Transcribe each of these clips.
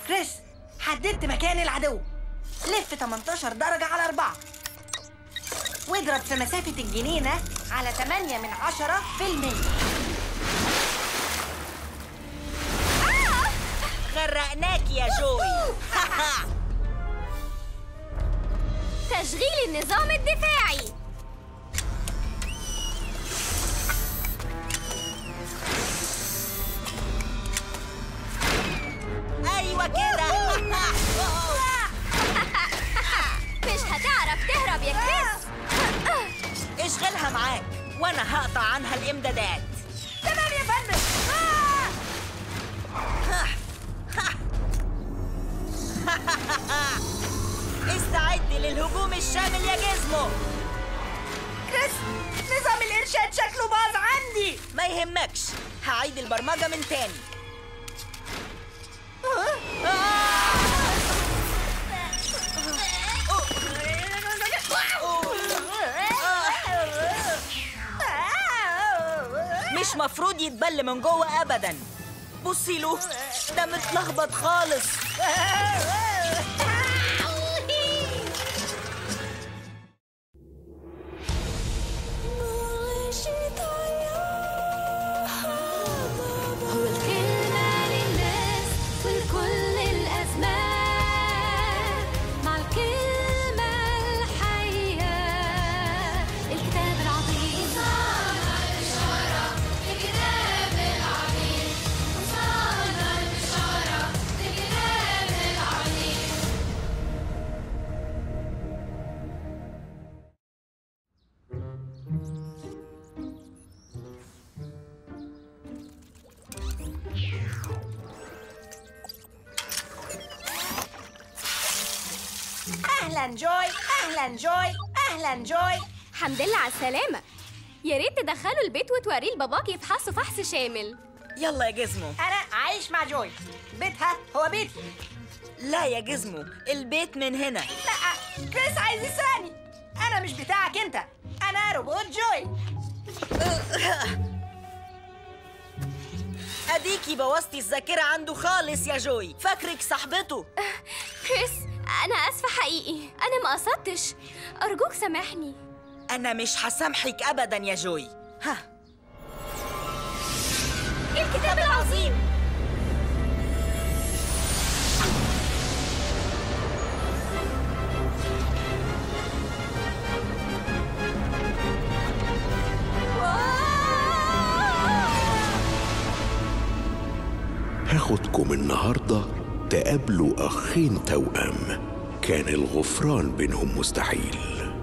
كريس، حددت مكان العدو. لف 18 درجة على 4 واضرب في مسافة الجنينة على 8/10%. غرقناك يا جوي. تشغيل النظام الدفاعي. ايوه كده. مش هتعرف تهرب يا كريس. اشغلها معاك وانا هقطع عنها الامدادات. تمام يا فندم. استعد للهجوم الشامل يا جزمو. كريس، نظام الإرشاد شكله باظ عندي. ما يهمكش، هعيد البرمجة من تاني. مش مفروض يتبل من جوه ابدا. بصي له، ده متلخبط خالص. هو الكلمة للناس في كل الأزمان، مع الكلمة الحية الكتاب العظيم. وصلنا الإشارة للكتاب العظيم. وصلنا الإشارة للكتاب العظيم. أهلا جوي، أهلا جوي، أهلا جوي. الحمد لله على السلامة. يا ريت تدخلوا البيت وتوريه لباباك يفحصوا فحص شامل. يلا يا جزمو. أنا عايش مع جوي، بيتها هو بيتي. لا يا جزمو، البيت من هنا. لا، كريس عايز يسرقني. أنا مش بتاعك أنت، أنا روبوت جوي. اديكي بوظتي الذاكرة عنده خالص يا جوي، فاكرك صاحبته. كريس، أنا آسفة حقيقي، أنا ما قصدتش. أرجوك سامحني. انا مش هسامحك ابدا يا جوي. ها، الكتاب العظيم. هاخدكم النهاردة تقابلوا أخين توأم كان الغفران بينهم مستحيل.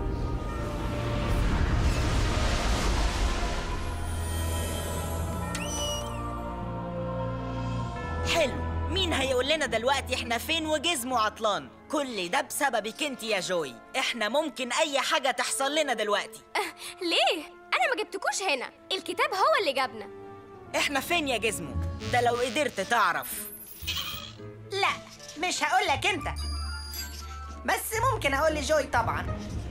حلو. مين هيقول لنا دلوقتي احنا فين وجزمو عطلان؟ كل ده بسببك انت يا جوي. احنا ممكن اي حاجة تحصل لنا دلوقتي. ليه؟ أنا ما جبتكوش هنا، الكتاب هو اللي جابنا. احنا فين يا جزمو؟ ده لو قدرت تعرف. لا، مش هقولك أنت، بس ممكن أقول لجوي طبعا.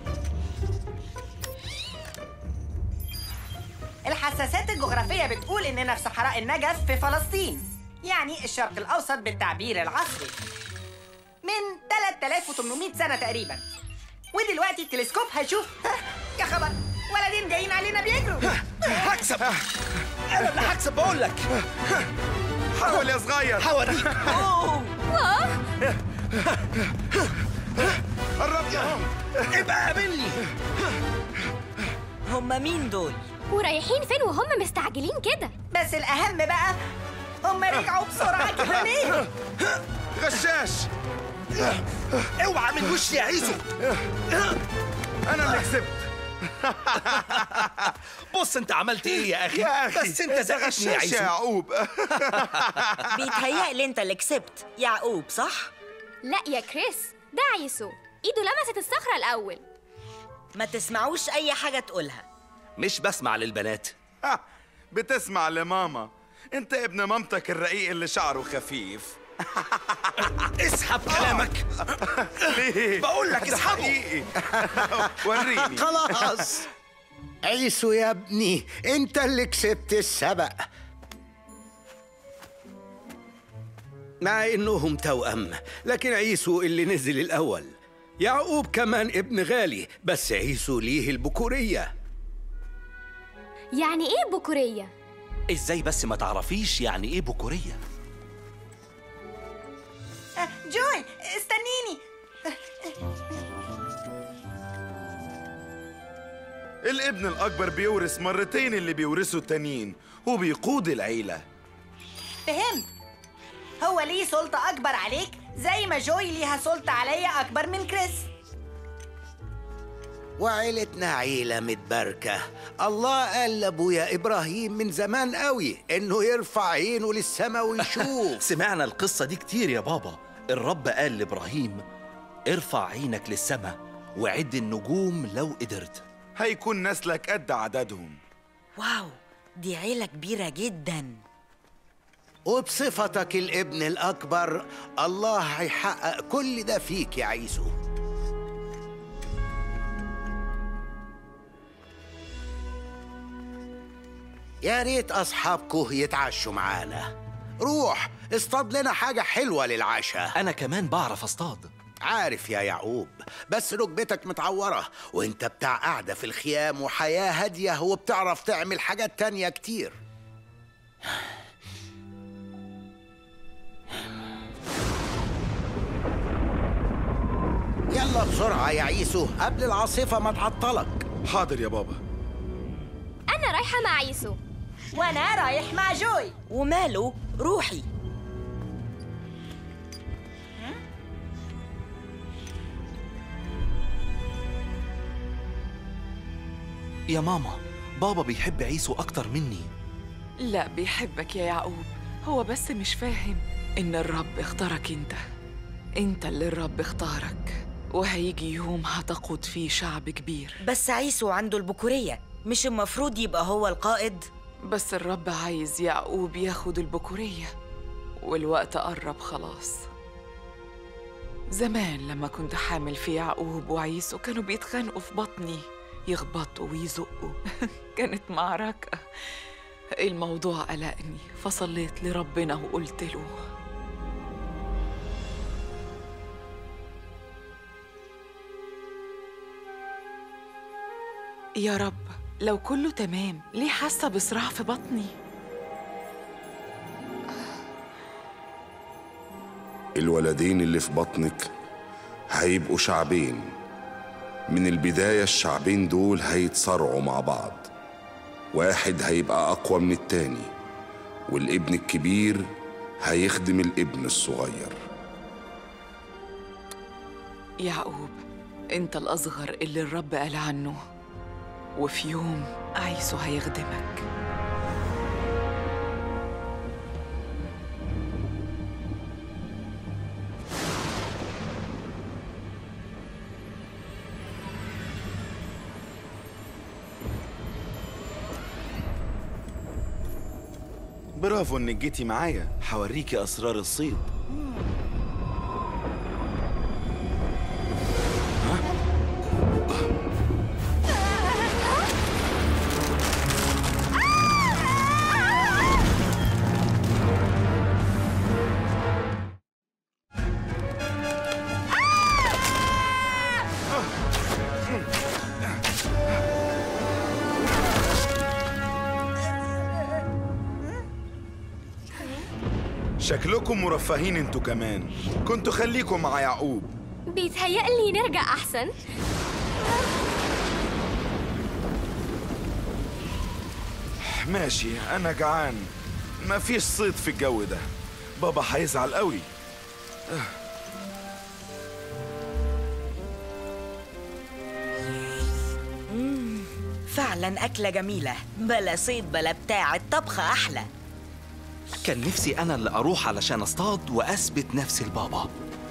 الحساسات الجغرافية بتقول إننا في صحراء النجف في فلسطين، يعني الشرق الأوسط بالتعبير العصري، من 3800 سنة تقريبا. ودلوقتي التلسكوب هيشوف. يا خبر، ولدين جايين علينا بيجروا. هكسب، انا اللي هكسب بقول لك. حاول يا صغير. هوريك. قربت اهو. ابقى قابلني. هما مين دول؟ ورايحين فين وهم مستعجلين كده؟ بس الأهم بقى، هم رجعوا بسرعة كده ليه؟ غشاش. اوعى من وشي يا عيسو. انا اللي كسبت. بص انت عملت ايه يا اخي؟ يا اخي بس انت زقتني يا غشاش يا عيسو. يعقوب. بيتهيألي انت اللي كسبت يعقوب، صح؟ لا يا كريس، ده عيسو، ايده لمست الصخرة الأول. ما تسمعوش اي حاجة تقولها. مش بسمع للبنات. بتسمع لماما. انت ابن مامتك الرقيق اللي شعره خفيف. اسحب كلامك. ليه؟ بقول لك ده اسحبه. حقيقي. وريني. خلاص عيسو يا ابني، انت اللي كسبت السبق. مع إنهم توأم، لكن عيسو اللي نزل الأول. يعقوب كمان ابن غالي، بس عيسو ليه البكورية. يعني إيه بكورية؟ ازاي بس ما تعرفيش يعني ايه بكورية؟ جوي استنيني. الابن الأكبر بيورث مرتين اللي بيورثوا التانيين وبيقود العيلة. فهمت. هو ليه سلطة أكبر عليك زي ما جوي ليها سلطة عليا أكبر من كريس. وعيلتنا عيلة متباركة. الله قال لأبويا إبراهيم من زمان قوي إنه يرفع عينه للسما ويشوف. سمعنا القصة دي كتير يا بابا. الرب قال لإبراهيم ارفع عينك للسما وعد النجوم لو قدرت. هيكون نسلك قد عددهم. واو، دي عيلة كبيرة جدا. وبصفتك الابن الأكبر الله هيحقق كل ده فيك يا عيسو. يا ريت أصحابكم يتعشوا معانا. روح اصطاد لنا حاجة حلوة للعشاء. أنا كمان بعرف أصطاد. عارف يا يعقوب، بس ركبتك متعورة وانت بتاع قاعدة في الخيام وحياة هادية وبتعرف تعمل حاجات تانية كتير. يلا بسرعة يا عيسو قبل العاصفة ما تعطلك. حاضر يا بابا. أنا رايحة مع عيسو. وأنا رايح مع جوي. وماله، روحي. يا ماما، بابا بيحب عيسو أكتر مني. لا، بيحبك يا يعقوب، هو بس مش فاهم إن الرب اختارك انت اللي الرب اختارك، وهيجي يوم هتقود فيه شعب كبير. بس عيسو عنده البكورية، مش المفروض يبقى هو القائد؟ بس الرب عايز يعقوب ياخد البكورية، والوقت قرب خلاص. زمان لما كنت حامل في يعقوب وعيسو كانوا بيتخانقوا في بطني، يخبطوا ويزقوا. كانت معركة. الموضوع قلقني، فصليت لربنا وقلت له يا رب لو كله تمام ليه حاسة بصراع في بطني؟ الولدين اللي في بطنك هيبقوا شعبين. من البداية الشعبين دول هيتصارعوا مع بعض، واحد هيبقى أقوى من التاني، والابن الكبير هيخدم الابن الصغير. يعقوب، انت الأصغر اللي الرب قال عنه، وفي يوم عيسو هيخدمك. برافو انك جيتي معايا، هوريكي اسرار الصيد. شكلكم مرفهين انتوا كمان. كنتوا خليكم مع يعقوب. بيتهيألي نرجع أحسن. ماشي، انا جعان. مفيش صيد في الجو ده، بابا هيزعل قوي. فعلا أكلة جميلة، بلا صيد بلا بتاع، الطبخة أحلى. كان نفسي أنا اللي أروح علشان أصطاد وأثبت نفسي لبابا.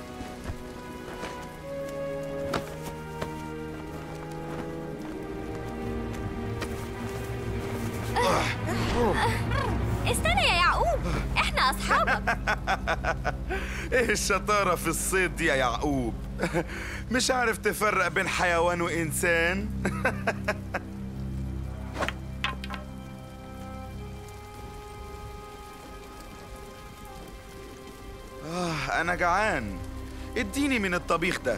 استنى يا يعقوب، احنا أصحابك. ايه الشطارة في الصيد دي يا يعقوب؟ مش عارف تفرق بين حيوان وإنسان؟ أنا جعان. اديني من الطبيخ ده.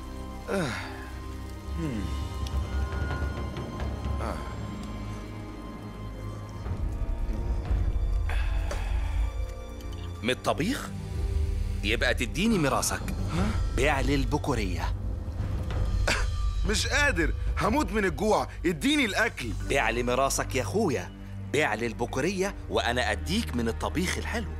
من الطبيخ؟ يبقى تديني ميراثك. بيع لي البكورية. مش قادر، هموت من الجوع، اديني الأكل. بيع لي ميراثك يا أخويا، بيع لي البكورية وأنا أديك من الطبيخ الحلو.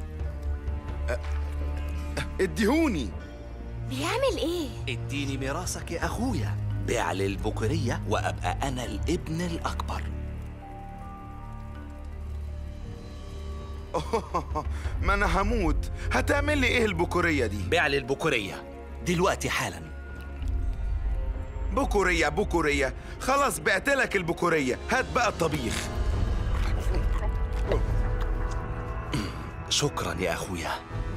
اديهوني. بيعمل ايه؟ اديني ميراثك يا أخويا، بيع لي البكورية وأبقى أنا الابن الأكبر. ما أنا هموت. هتعمل لي إيه البكورية دي؟ بيع لي البكورية دلوقتي حالا. بكورية بكورية، خلاص بعتلك البكورية، هات بقى الطبيخ. شكرا يا أخويا.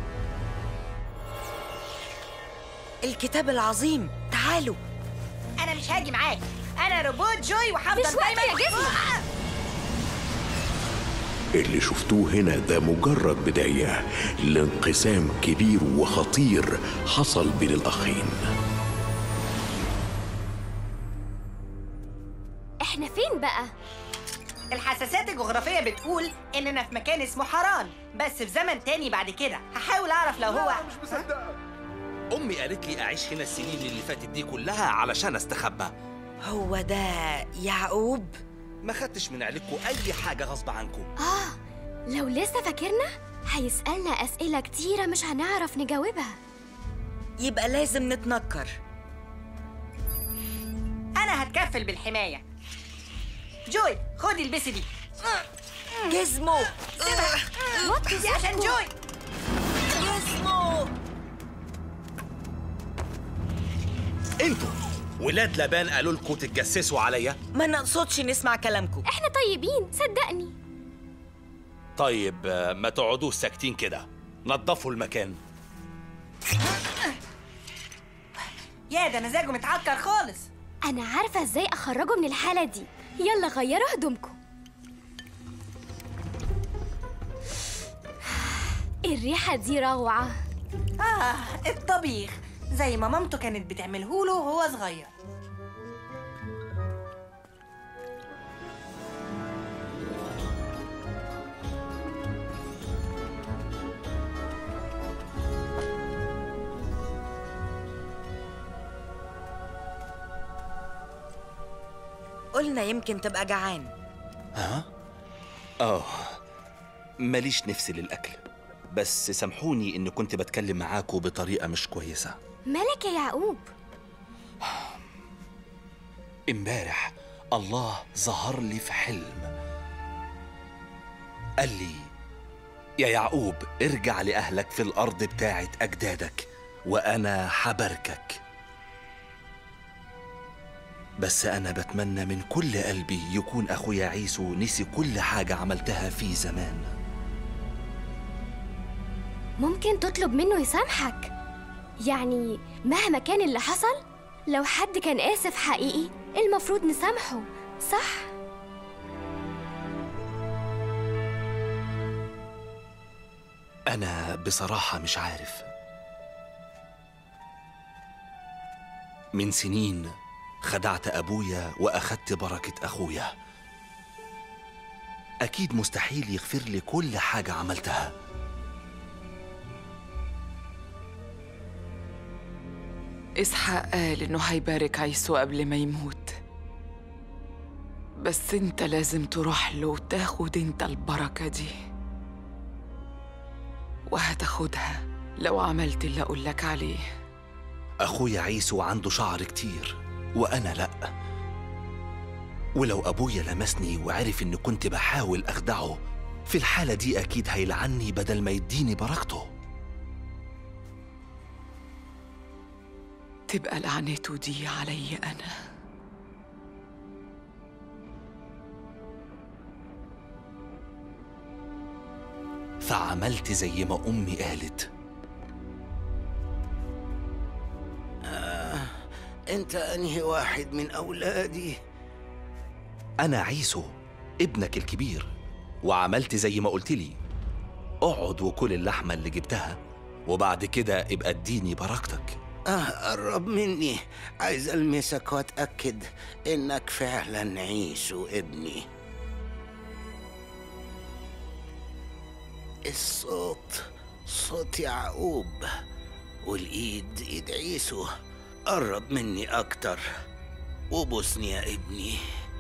الكتاب العظيم، تعالوا. انا مش هاجي معاك، انا روبوت جوي وهفضل مش وقت دايما يا جسم. اللي شفتوه هنا ده مجرد بداية لانقسام كبير وخطير حصل بين الأخين. احنا فين بقى؟ الحساسات الجغرافية بتقول إننا في مكان اسمه حران، بس في زمن تاني بعد كده. هحاول أعرف لو هو مش مصدقك. أمي قالت لي أعيش هنا السنين اللي فاتت دي كلها علشان أستخبى. هو ده يعقوب؟ ما خدتش من عليكم أي حاجة غصب عنكم. لو لسه فاكرنا هيسألنا أسئلة كتيرة مش هنعرف نجاوبها. يبقى لازم نتنكر. أنا هتكفل بالحماية. جوي خدي البسي دي. جزمو. دي عشان جوي. جزمو. انتوا ولاد لبان قالوا لكم تتجسسوا عليا؟ ما نقصدش نسمع كلامكم. احنا طيبين صدقني. طيب ما تقعدوش ساكتين كده، نظفوا المكان. يا ده مزاجه متعكر خالص. أنا عارفة إزاي أخرجه من الحالة دي. يلا غيروا هدومكم. الريحة دي روعة. الطبيخ زي ما مامته كانت بتعمله له وهو صغير. قلنا يمكن تبقى جعان. ماليش نفس للأكل، بس سامحوني إن كنت بتكلم معاكم بطريقة مش كويسة. مالك يا يعقوب؟ امبارح الله ظهر لي في حلم، قال لي يا يعقوب ارجع لأهلك في الأرض بتاعت أجدادك وأنا حباركك. بس أنا بتمنى من كل قلبي يكون أخويا عيسو نسي كل حاجة عملتها في زمان. ممكن تطلب منه يسامحك، يعني مهما كان اللي حصل. لو حد كان آسف حقيقي المفروض نسامحه، صح؟ أنا بصراحة مش عارف. من سنين خدعت أبويا وأخدت بركة أخويا. أكيد مستحيل يغفر لي كل حاجة عملتها. إسحاق قال إنه هيبارك عيسو قبل ما يموت، بس أنت لازم تروح له وتاخد أنت البركة دي، وهتاخدها لو عملت اللي أقولك عليه. أخويا عيسو عنده شعر كتير وأنا لأ، ولو أبويا لمسني وعرف إني كنت بحاول أخدعه، في الحالة دي أكيد هيلعني بدل ما يديني بركته. تبقى لعنته دي علي أنا. فعملت زي ما أمي قالت. انت انهي واحد من اولادي؟ أنا عيسو ابنك الكبير، وعملت زي ما قلت لي. اقعد وكل اللحمة اللي جبتها وبعد كده ابقى اديني بركتك. قرب مني، عايز ألمسك وأتأكد إنك فعلا عيسو ابني. الصوت صوت يعقوب، والإيد إيد عيسو. قرب مني أكتر وبوسني يا ابني.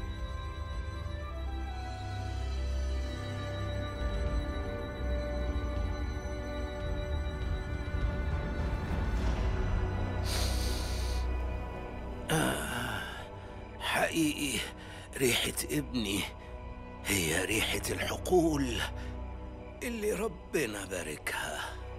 حقيقي ريحة ابني هي ريحة الحقول اللي ربنا باركها.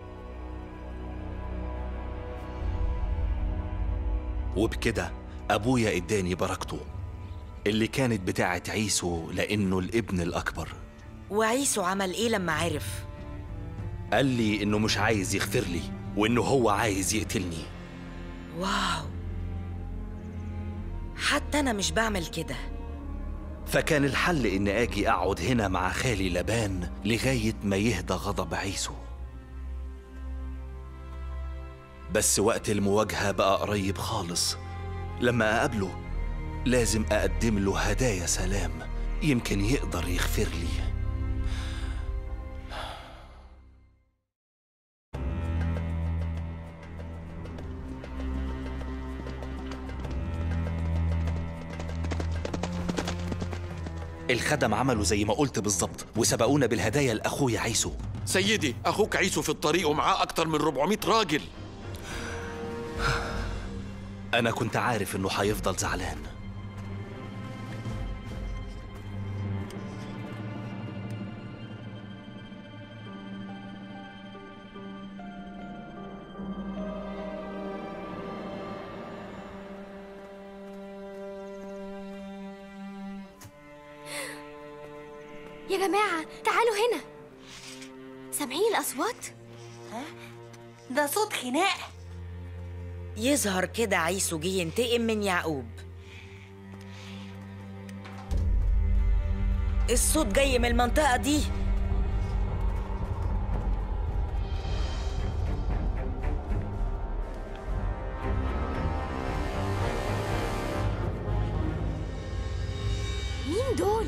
وبكده أبويا اداني بركته اللي كانت بتاعة عيسو لأنه الابن الأكبر. وعيسو عمل إيه لما عرف؟ قال لي إنه مش عايز يغفر لي وإنه هو عايز يقتلني. واو، حتى أنا مش بعمل كده. فكان الحل إن أجي أقعد هنا مع خالي لبان لغاية ما يهدى غضب عيسو. بس وقت المواجهة بقى قريب خالص. لما أقابله لازم أقدم له هدايا سلام، يمكن يقدر يغفر لي. الخدم عملوا زي ما قلت بالظبط وسبقونا بالهدايا لأخويا عيسو. سيدي، أخوك عيسو في الطريق ومعاه أكتر من 400 راجل. أنا كنت عارف إنه هيفضل زعلان. يا جماعة تعالوا هنا، سامعين الأصوات؟ ده صوت خناق. يظهر كده عيسو جه ينتقم من يعقوب. الصوت جاي من المنطقة دي. مين دول؟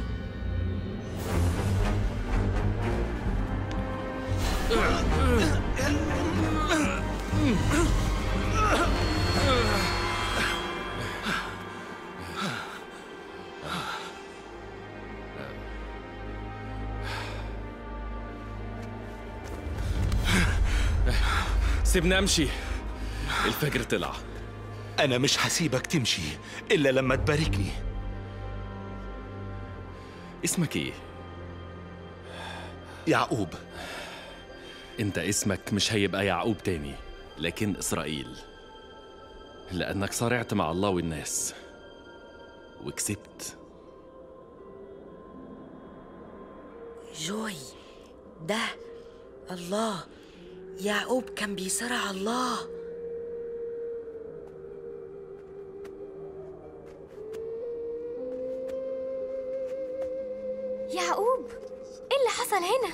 سيبني أمشي، الفجر طلع. أنا مش هسيبك تمشي إلا لما تباركني. اسمك إيه؟ يعقوب. أنت اسمك مش هيبقى يعقوب تاني، لكن إسرائيل، لأنك صارعت مع الله والناس وكسبت. جوي، ده الله. يعقوب كان بيصارع الله. يعقوب، إيه اللي حصل هنا؟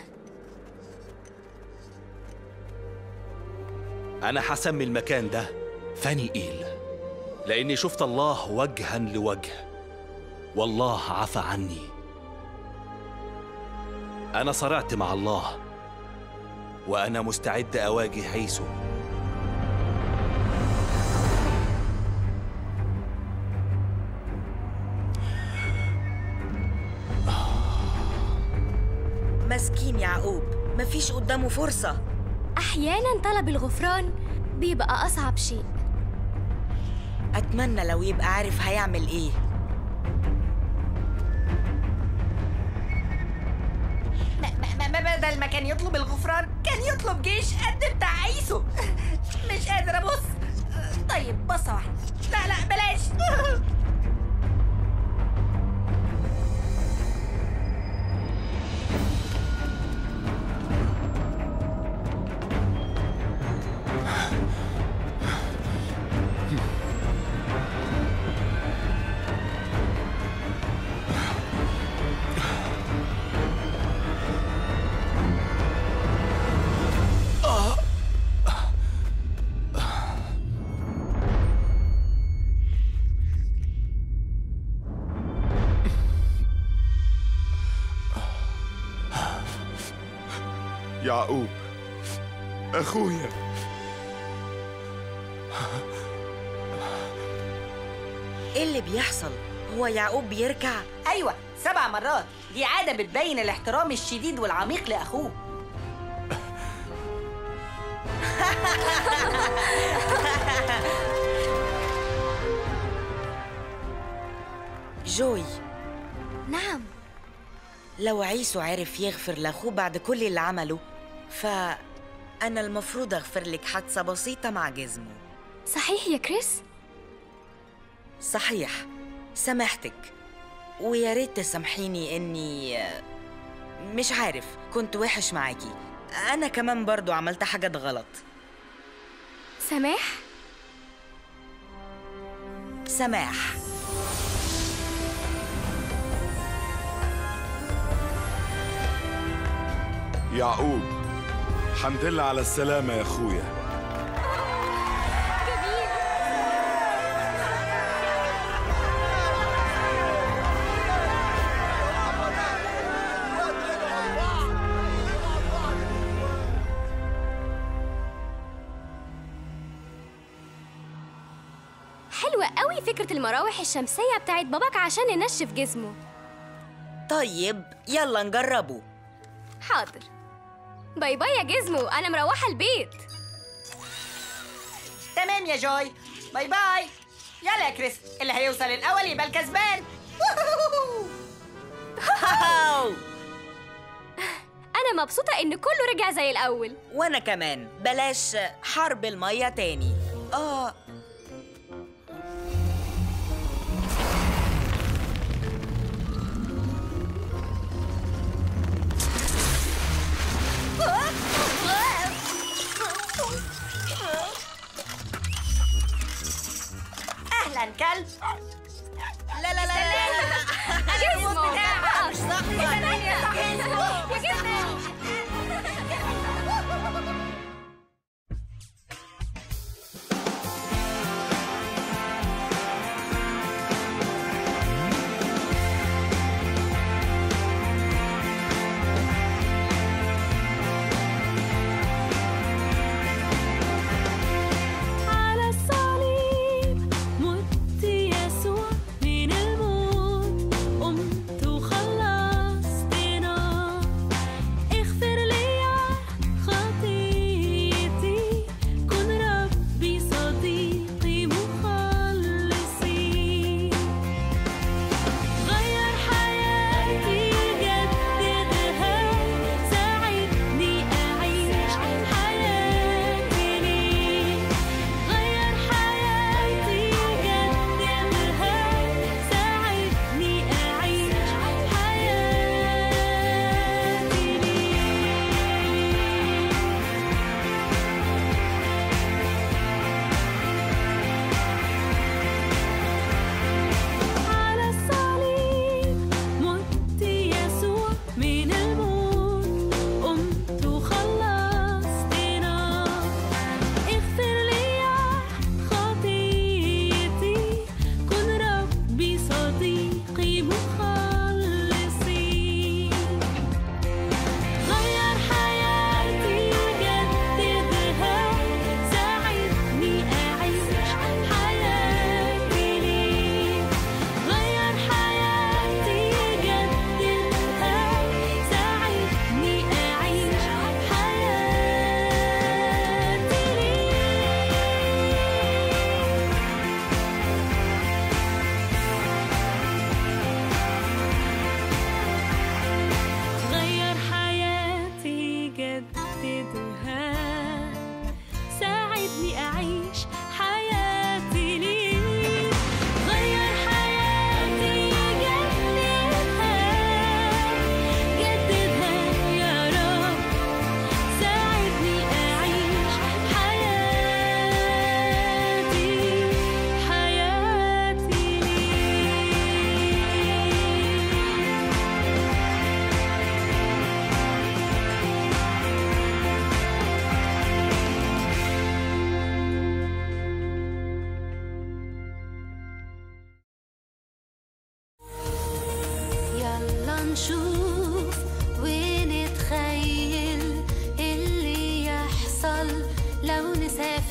أنا هسمي المكان ده فنيئيل، لأني شفت الله وجها لوجه، والله عفى عني. أنا صارعت مع الله، وأنا مستعد أواجه عيسو. مسكين يعقوب، مفيش قدامه فرصة. أحياناً طلب الغفران بيبقى أصعب شيء. أتمنى لو يبقى عارف هيعمل إيه. بدل ما كان يطلب الغفران كان يطلب جيش قد بتاع عيسو. مش قادر ابص. طيب بصة واحدة. لا بلاش. يعقوب أخويا. ايه اللي بيحصل؟ هو يعقوب بيركع؟ أيوة 7 مرات، دي عادة بتبين الاحترام الشديد والعميق لأخوه. جوي. نعم. لو عيسو عرف يغفر لأخوه بعد كل اللي عمله، فأنا المفروض أغفر لك حادثة بسيطة مع جزمه. صحيح يا كريس؟ صحيح، سامحتك، ويا ريت تسامحيني إني مش عارف، كنت وحش معاكي. أنا كمان برضو عملت حاجات غلط. سماح؟ سماح. يعقوب، حمد لله على السلامة يا أخويا. حلوة قوي فكرة المراوح الشمسية بتاعت باباك عشان ننشف جسمه. طيب يلا نجربه. حاضر. باي باي يا جزمو، أنا مروحة البيت. تمام يا جوي، باي باي. يلا يا كريس، اللي هيوصل الأول يبقى الكسبان. أنا مبسوطة إن كله رجع زي الأول. وأنا كمان. بلاش حرب المية تاني. أهلا كلب. لا لا لا لا، جزمو مش صح. يا جزمو.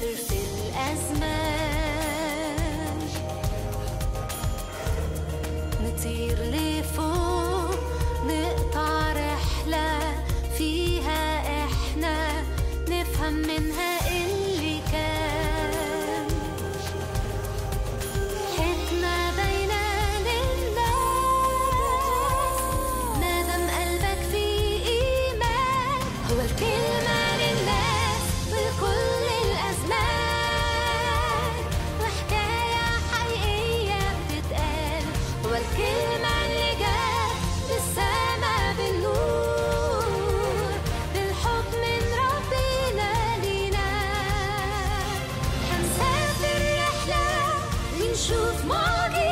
نسافر في الأزمان، نطير لفوق، نقطع رحلة فيها إحنا نفهم منها اللي كان. حكمة باينة للناس مادام قلبك فيه إيمان، هو الكلمة للناس ولكل الأزمان، وحكاية حقيقية بتتقال، هو الكلمة اللي جات للسما بالنور، بالحب من ربنا لينا. هنسافر رحلة ونشوف معجزة